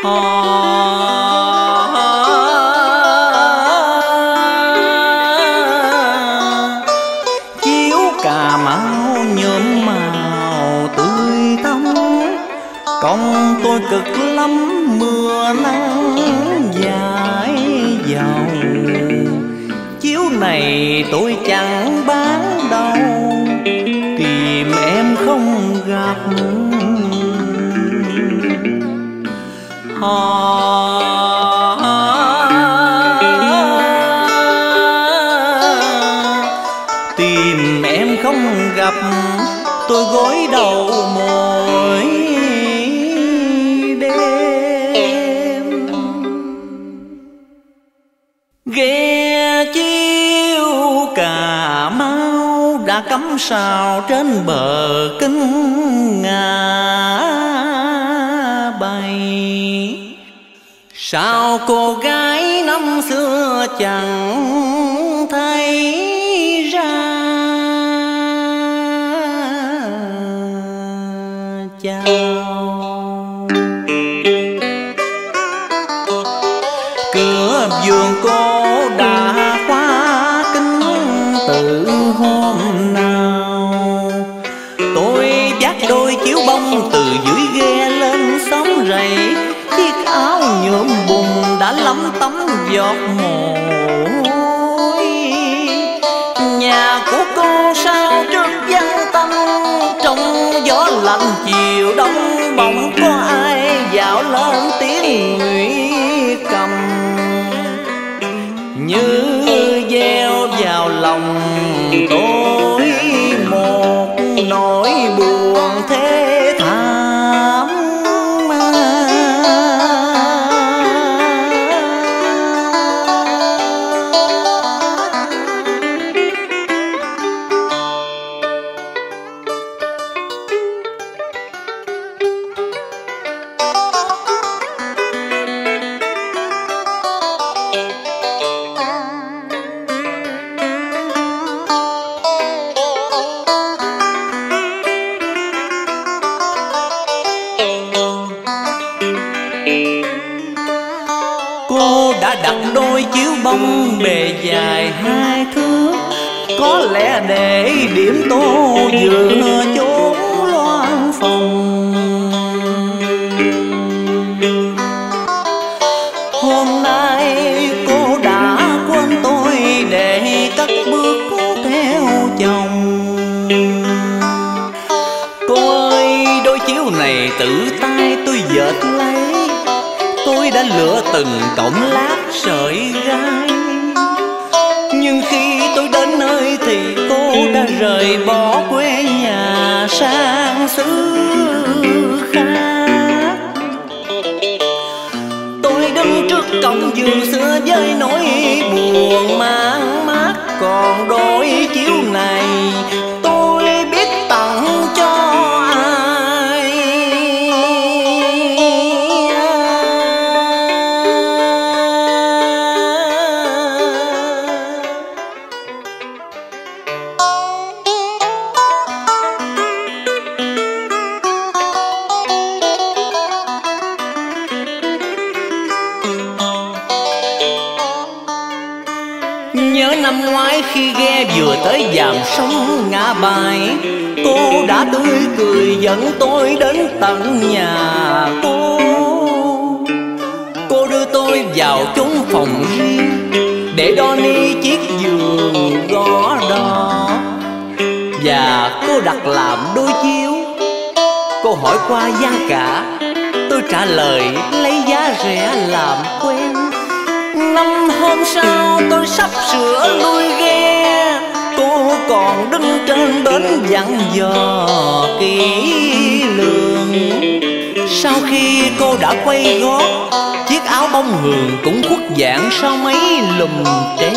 Chiếu Cà Mau nhuộm màu tươi tắn, còn tôi cực lắm mưa nắng dài dòng. Chiếu này tôi chẳng bán đâu, tìm em không gặp. Tìm em không gặp, tôi gối đầu mỗi đêm. Ghe chiếu Cà Mau đã cắm sào trên bờ Kinh Ngã Bảy. Sao cô gái năm xưa chẳng thấy ra chào. Cửa vườn cô đã khóa kín từ hôm nào. Tôi vác đôi chiếu bông từ dưới ghe lên sóng rầy, chiếc áo nhuộm bùn đã lấm tấm giọt mồ hôi. Nhà của cô sao trước vắng tanh, trong gió lạnh chiều đông bỗng có ai dạo lên tiếng Ngụy Cầm, như gieo vào lòng tôi một nỗi buồn thế thảm. Cô đã đặt đôi chiếu bông bề dài 2 thước, có lẽ để điểm tô vừa chốn loan phòng. Hôm nay cô đã quên tôi để cất bước theo chồng. Cô ơi, đôi chiếu này tự tay tôi dệt lấy, tôi đã lựa từng cọng lát sợi gai. Nhưng khi tôi đến nơi thì cô đã rời bỏ quê nhà sang xứ khác. Tôi đứng trước cổng vườn xưa với nỗi buồn mang mát, còn đôi chiếu này tôi biết tặng cho ai. Nhớ năm ngoái khi ghe vừa tới dàm sông Ngã Bảy, cô đã tươi cười dẫn tôi đến tận nhà cô. Cô đưa tôi vào chốn phòng riêng để đo ni chiếc giường gõ đỏ, và cô đặt làm đôi chiếu. Cô hỏi qua giá cả, tôi trả lời lấy giá rẻ làm quen. Năm hôm sau tôi sắp sửa lui ghe, cô còn đứng trên bến dặn dò kỹ lường. Sau khi cô đã quay gót, chiếc áo bông hường cũng khuất dạng sau mấy lùm tre.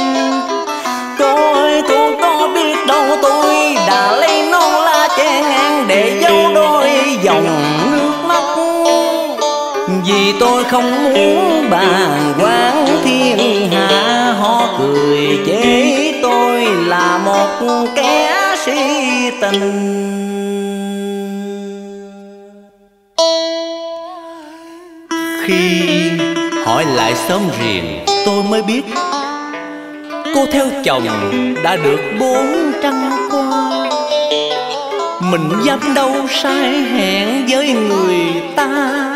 Cô ơi, cô có biết đâu tôi đã lấy non la che ngang để giấu đôi dòng nước mắt. Vì tôi không muốn bàng quan thiên hạ, họ cười chế tôi là một kẻ si tình. Khi hỏi lại xóm riềng tôi mới biết cô theo chồng đã được 4 trăng qua. Mình dám đâu sai hẹn với người ta,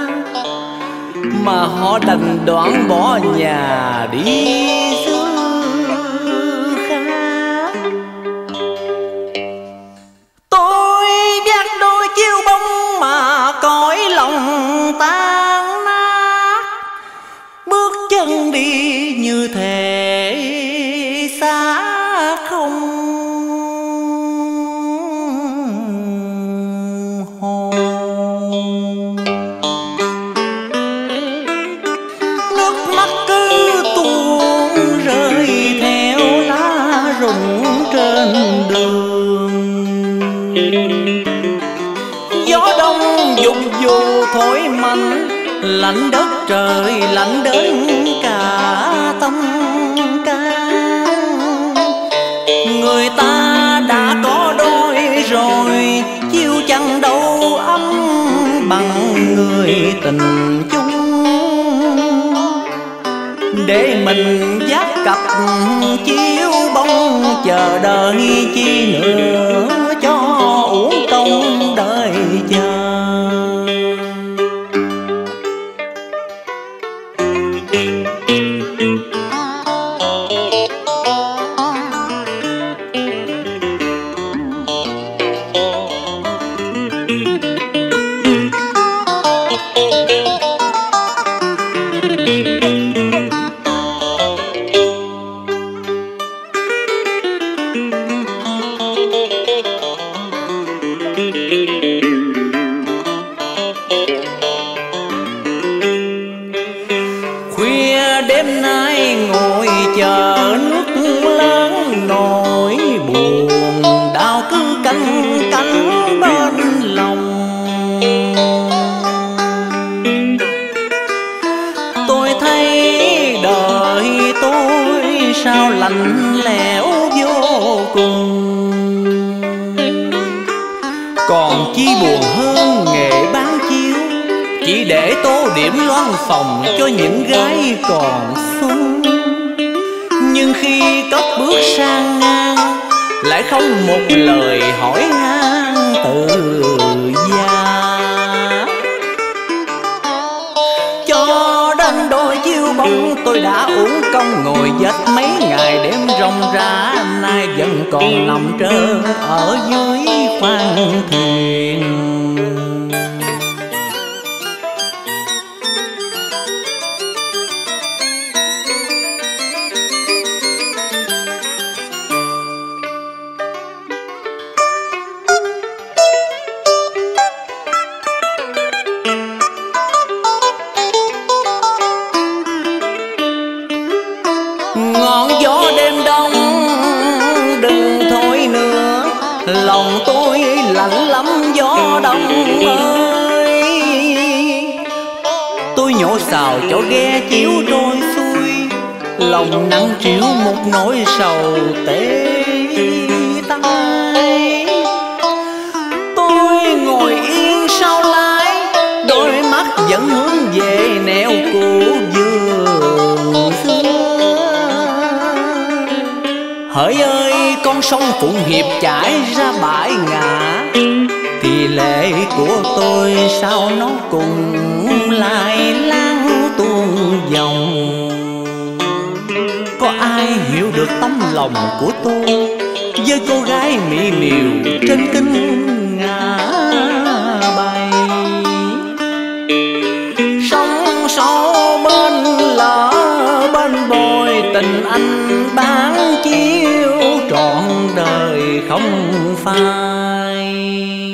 mà họ đành đoạn bỏ nhà đi xứ khác. Tôi vác đôi chiêu bông mà cõi lòng tan nát, bước chân đi như thể xa không hồn. Nước mắt cứ tuôn rơi theo lá rụng trên đường. Gió đông dục dù thổi mạnh, lạnh đất trời lạnh đến cả tâm can. Người ta đã có đôi rồi, chiêu chẳng đâu ấm bằng người tình chung. Để mình dắt cặp chiếu bông, chờ đợi chi nữa cho uổng công đợi chờ. Khuya đêm nay ngồi chờ nước lớn nỗi buồn, đau cứ canh cánh bên lòng. Tôi thấy đời tôi sao lạnh lẽo vô cùng, còn chi buồn hơn nghề bán chiếu, chỉ để tô điểm loan phòng cho những gái còn xuân. Nhưng khi cất bước sang ngang, lại không một lời hỏi han từ gia. Cho đến đôi chiêu bông tôi đã uổng công ngồi dệt mấy ngày đêm ròng rã, nay vẫn còn nằm trơ ở dưới khoang thuyền. Ngọn gió đêm đông đừng thổi nữa, lòng tôi lạnh lắm gió đông ơi. Tôi nhổ xào cho ghe chiếu trôi xuôi, lòng nặng trĩu một nỗi sầu tê tái. Tôi ngồi yên sau lái, đôi mắt vẫn hướng về nẻo cũ vườn xưa. Hỡi ơi con sông Phụng Hiệp chảy ra bãi ngả, thì lệ của tôi sao nó cùng lại láng tuôn dòng. Có ai hiểu được tấm lòng của tôi với cô gái mỹ miều trên kinh ngã bay? Sóng sâu bên lỡ bên bồi, tình anh bán chiếu trọn đời không phai.